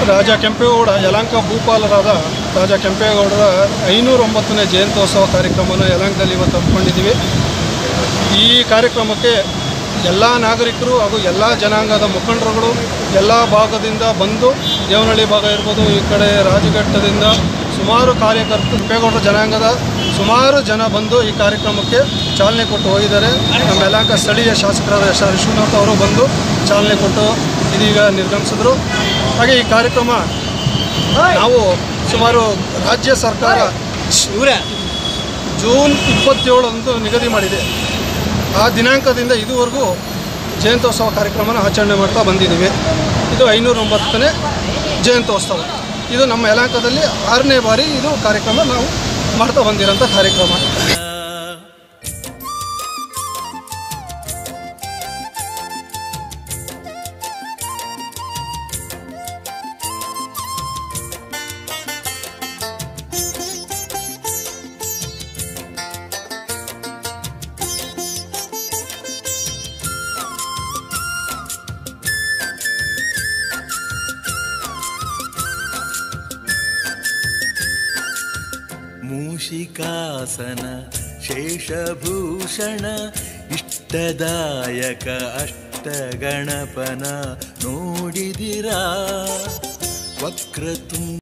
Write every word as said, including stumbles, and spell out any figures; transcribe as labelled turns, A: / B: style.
A: ರಾಜ ಕೆಂಪೇಗೌಡ ಯಲಹಂಕ ಭೂಪಾಲರಾದ ರಾಜ ಕೆಂಪೇಗೌಡರ ಐನೂರೊಂಬತ್ತನೇ ಜಯಂತ್ಯೋತ್ಸವ ಕಾರ್ಯಕ್ರಮವನ್ನು ಯಲಹಂಕದಲ್ಲಿ ಇವತ್ತು ಹಮ್ಮಿಕೊಂಡಿದ್ದೀವಿ. ಈ ಕಾರ್ಯಕ್ರಮಕ್ಕೆ ಎಲ್ಲ ನಾಗರಿಕರು ಹಾಗೂ ಎಲ್ಲ ಜನಾಂಗದ ಮುಖಂಡರುಗಳು ಎಲ್ಲ ಭಾಗದಿಂದ ಬಂದು, ದೇವನಹಳ್ಳಿ ಭಾಗ ಇರ್ಬೋದು, ಈ ಕಡೆ ರಾಜಘಟ್ಟದಿಂದ ಸುಮಾರು ಕಾರ್ಯಕರ್ತರು, ಕೆಂಪೇಗೌಡರ ಜನಾಂಗದ ಸುಮಾರು ಜನ ಬಂದು ಈ ಕಾರ್ಯಕ್ರಮಕ್ಕೆ ಚಾಲನೆ ಕೊಟ್ಟು ಹೋಗಿದ್ದಾರೆ. ನಮ್ಮ ಯಲಹಂಕ ಸ್ಥಳೀಯ ಶಾಸಕರಾದ ಎಸ್ ಆರ್ ವಿಶ್ವನಾಥ್ ಅವರು ಬಂದು ಚಾಲನೆ ಕೊಟ್ಟು ಇದೀಗ ನಿರ್ಗಮಿಸಿದ್ರು. ಹಾಗೆ ಈ ಕಾರ್ಯಕ್ರಮ ನಾವು ಸುಮಾರು ರಾಜ್ಯ ಸರ್ಕಾರ ಜೂನ್ ಇಪ್ಪತ್ತೇಳರಂದು ನಿಗದಿ ಮಾಡಿದೆ. ಆ ದಿನಾಂಕದಿಂದ ಇದುವರೆಗೂ ಜಯಂತ್ಯೋತ್ಸವ ಕಾರ್ಯಕ್ರಮನ ಆಚರಣೆ ಮಾಡ್ತಾ ಬಂದಿದ್ದೀವಿ. ಇದು ಐನೂರೊಂಬತ್ತನೇ ಜಯಂತ್ಯೋತ್ಸವ. ಇದು ನಮ್ಮ ಯಲಹಂಕದಲ್ಲಿ ಆರನೇ ಬಾರಿ ಇದು ಕಾರ್ಯಕ್ರಮ ನಾವು ಮಾಡ್ತಾ ಬಂದಿರೋಂಥ ಕಾರ್ಯಕ್ರಮ.
B: ಮೂಷಿಕಾಸನ ಶೇಷಭೂಷಣ ಇಷ್ಟದಾಯಕ ಅಷ್ಟಗಣಪನ ನೋಡಿದಿರಾ ವಕ್ರತುಂಡ